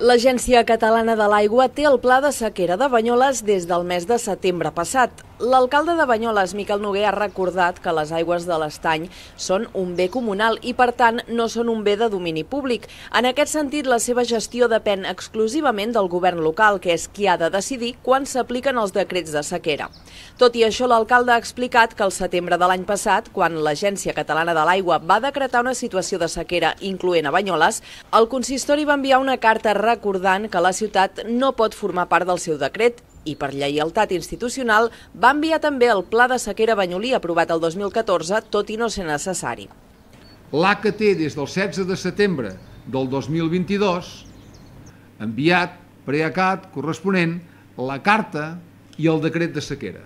L'Agència Catalana de l'Aigua té el pla de sequera de Banyoles des del mes de setembre passat. L'alcalde de Banyoles, Miquel Noguer, ha recordat que les aigües de l'estany són un bé comunal i, per tant, no són un bé de domini públic. En aquest sentit, la seva gestió depèn exclusivament del govern local, que és qui ha de decidir quan s'apliquen els decrets de sequera. Tot i això, l'alcalde ha explicat que al setembre de l'any passat, quan l'Agència Catalana de l'Aigua va decretar una situació de sequera incloent a Banyoles, el consistori va enviar una carta recordant que la ciutat no pot formar part del seu decret i per lleialtat institucional va enviar també el Pla de Sequera Banyolí aprovat el 2014, tot i no ser necessari. L'ACT des del 16 de setembre del 2022 ha enviat preacat corresponent la carta i el decret de sequera.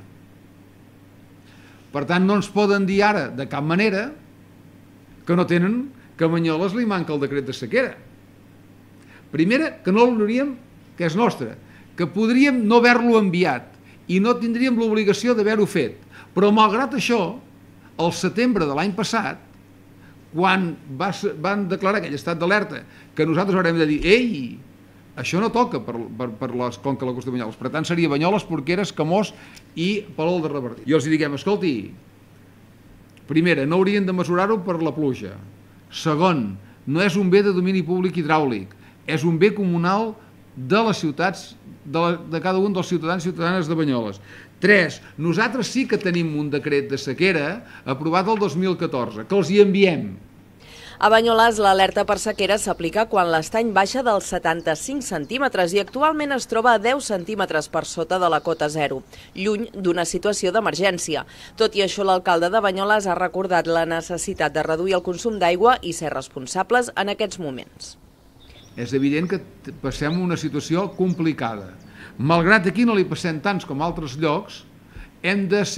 Per tant, no ens poden dir ara de cap manera que no tenen, que a Banyoles li manca el decret de sequera. Primera, que no l'hauríem, que és nostre, que podríem no haver-lo enviat i no tindríem l'obligació d'haver-ho fet. Però, malgrat això, al setembre de l'any passat, quan van declarar aquell estat d'alerta, que nosaltres haurem de dir «Ei, això no toca per la conca de la costa de Banyoles». Per tant, seria Banyoles, Porqueres, Camós i Palol de Revardit. I els diguem, escolti, primera, no haurien de mesurar-ho per la pluja. Segon, no és un bé de domini públic hidràulic, és un bé comunal de les ciutats, de cada un dels ciutadans i ciutadanes de Banyoles. 3. Nosaltres sí que tenim un decret de sequera aprovat el 2014, que els hi enviem. A Banyoles, l'alerta per sequera s'aplica quan l'estany baixa dels 75 centímetres i actualment es troba a 10 centímetres per sota de la cota zero, lluny d'una situació d'emergència. Tot i això, l'alcalde de Banyoles ha recordat la necessitat de reduir el consum d'aigua i ser responsables en aquests moments. És evident que passem una situació complicada. Malgrat aquí no li passem tants com a altres llocs, hem de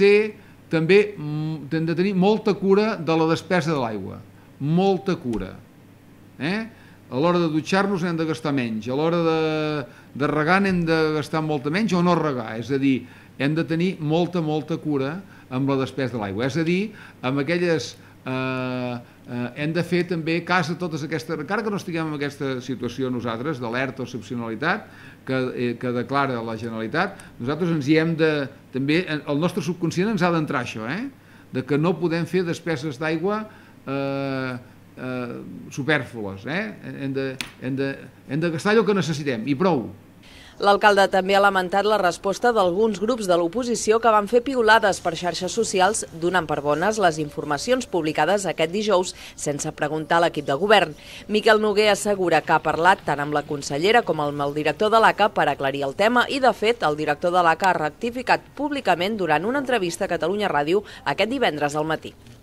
tenir molta cura de la despesa de l'aigua. Molta cura. A l'hora de dutxar-nos hem de gastar menys, a l'hora de regar hem de gastar molta menys o no regar. És a dir, hem de tenir molta cura amb la despesa de l'aigua. És a dir, amb aquelles... hem de fer també cas a totes aquestes, encara que no estiguem en aquesta situació nosaltres d'alerta o excepcionalitat que declara la Generalitat, nosaltres ens hi hem de, també el nostre subconscient ens ha d'entrar això, de que no podem fer despeses d'aigua supèrflues, hem de gastar allò que necessitem i prou. L'alcalde també ha lamentat la resposta d'alguns grups de l'oposició que van fer piulades per xarxes socials donant per bones les informacions publicades aquest dijous sense preguntar a l'equip de govern. Miquel Noguer assegura que ha parlat tant amb la consellera com amb el director de l'ACA per aclarir el tema i, de fet, el director de l'ACA ha rectificat públicament durant una entrevista a Catalunya Ràdio aquest divendres al matí.